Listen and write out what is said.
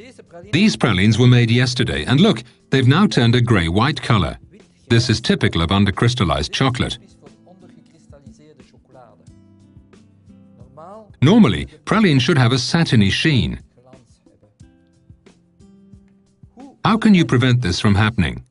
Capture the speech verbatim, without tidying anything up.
These pralines were made yesterday, and look, they've now turned a grey-white color. This is typical of undercrystallized chocolate. Normally, pralines should have a satiny sheen. How can you prevent this from happening?